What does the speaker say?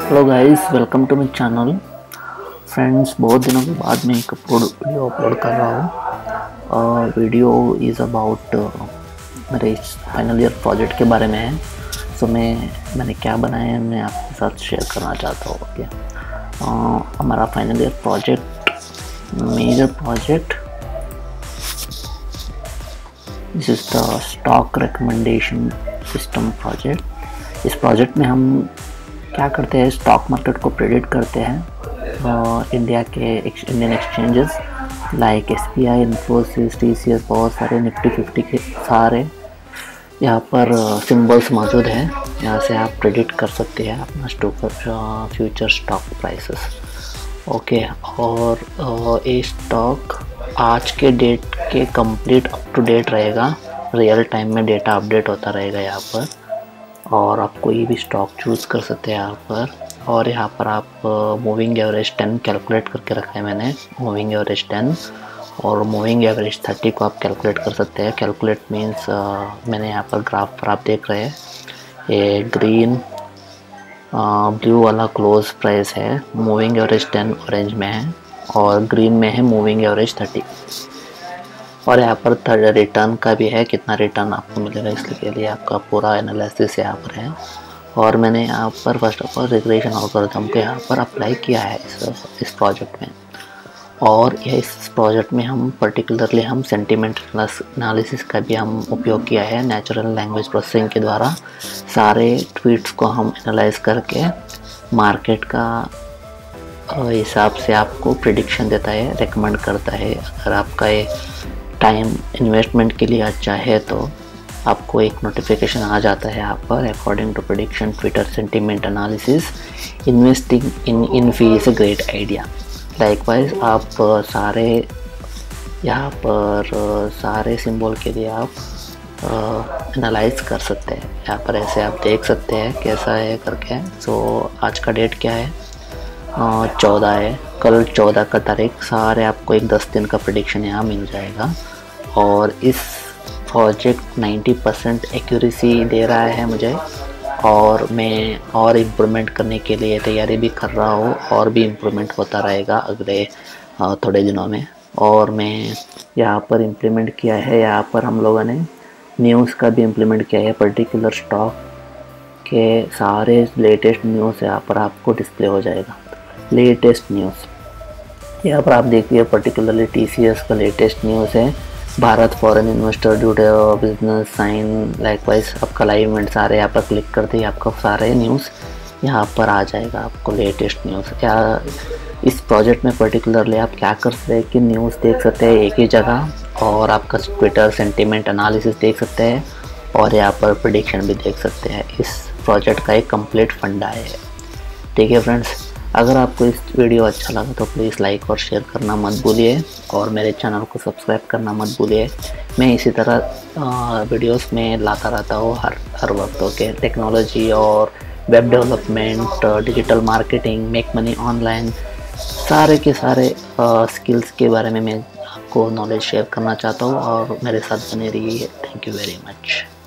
Hello guys, welcome to my channel. Friends, बहुत दिनों के बाद मैं एक वीडियो अपलोड कर रहा हूँ। वीडियो इज़ अबाउट मेरे इस फाइनल ईयर प्रोजेक्ट के बारे में है। सो मैंने क्या बनाया है मैं आपके साथ शेयर करना चाहता हूँ। ओके, हमारा final year project, major project, this is the stock recommendation system project. इस प्रोजेक्ट में हम क्या करते हैं, स्टॉक मार्केट को प्रेडिक्ट करते हैं। इंडिया के Indian exchanges like SBI, Infosys, TCS, बहुत सारे निफ्टी 50 के सारे यहाँ पर सिंबल्स मौजूद हैं। यहाँ से आप प्रेडिक्ट कर सकते हैं अपना फ्यूचर स्टॉक प्राइसेस। ओके, और ये स्टॉक आज के डेट के कंप्लीट अप टू डेट रहेगा। रियल टाइम में डेटा अपडेट होता रहेगा यहाँ पर, और आप कोई भी स्टॉक चूज़ कर सकते हैं यहाँ पर। और यहाँ पर आप मूविंग एवरेज 10 कैलकुलेट करके रखा है मैंने, मूविंग एवरेज 10 और मूविंग एवरेज 30 को आप कैलकुलेट कर सकते हैं। कैलकुलेट मीन्स मैंने यहाँ पर ग्राफ पर आप देख रहे हैं, ये ग्रीन ब्लू वाला क्लोज प्राइस है, मूविंग एवरेज 10 ऑरेंज में है और ग्रीन में है मूविंग एवरेज 30। और यहाँ पर थर्ड रिटर्न का भी है, कितना रिटर्न आपको मिलेगा इसके लिए आपका पूरा एनालिसिस यहाँ पर है। और मैंने यहाँ पर first of all regression algorithm को यहाँ पर अप्लाई किया है इस प्रोजेक्ट में। और इस प्रोजेक्ट में हम पर्टिकुलरली हम सेंटिमेंट एनालिसिस का भी हम उपयोग किया है। नेचुरल लैंग्वेज प्रोसेसिंग के द्वारा सारे ट्वीट्स को हम एनालाइज करके मार्केट का हिसाब से आपको प्रिडिक्शन देता है, रेकमेंड करता है। अगर आपका ये टाइम इन्वेस्टमेंट के लिए अच्छा है तो आपको एक नोटिफिकेशन आ जाता है यहाँ पर, according to prediction Twitter sentiment analysis investing in fee is a great idea. Likewise आप सारे यहाँ पर सारे सिंबल के लिए आप एनालाइज कर सकते हैं। यहाँ पर ऐसे आप देख सकते हैं कैसा है करके। सो आज का डेट क्या है, 14 है, कल 14 का तारीख। सारे आपको एक 10 दिन का प्रेडिक्शन यहाँ मिल जाएगा। और इस प्रोजेक्ट 90% एक्यूरेसी दे रहा है मुझे, और मैं और इम्प्रूवमेंट करने के लिए तैयारी भी कर रहा हूँ, और भी इम्प्रूवमेंट होता रहेगा अगले थोड़े दिनों में। और मैं यहाँ पर इम्प्लीमेंट किया है, यहाँ पर हम लोगों ने न्यूज़ का भी इम्प्लीमेंट किया है। पर्टिकुलर स्टॉक के सारे लेटेस्ट न्यूज़ यहाँ पर आपको डिस्प्ले हो जाएगा। लेटेस्ट न्यूज़ यहाँ पर आप देखिए, पर्टिकुलरली TCS का लेटेस्ट न्यूज़ है, Bharat foreign investor due business sign. Likewise आपका लाइव इवेंट सारे यहाँ पर क्लिक करते ही आपका सारे न्यूज़ यहाँ पर आ जाएगा, आपको लेटेस्ट न्यूज़। क्या इस प्रोजेक्ट में पर्टिकुलरली आप क्या कर सकते हैं कि न्यूज़ देख सकते हैं एक ही जगह, और आपका ट्विटर सेंटिमेंट एनालिसिस देख सकते हैं, और यहाँ पर प्रेडिक्शन भी देख सकते हैं। इस प्रोजेक्ट का एक कंप्लीट फंडा है। ठीक है फ्रेंड्स, अगर आपको इस वीडियो अच्छा लगा तो प्लीज़ लाइक और शेयर करना मत भूलिए, और मेरे चैनल को सब्सक्राइब करना मत भूलिए। मैं इसी तरह वीडियोस में लाता रहता हूँ हर वक्त। ओके, टेक्नोलॉजी और web development, digital marketing, make money online, सारे के सारे स्किल्स के बारे में मैं आपको नॉलेज शेयर करना चाहता हूँ, और मेरे साथ बने रहिए। Thank you very much.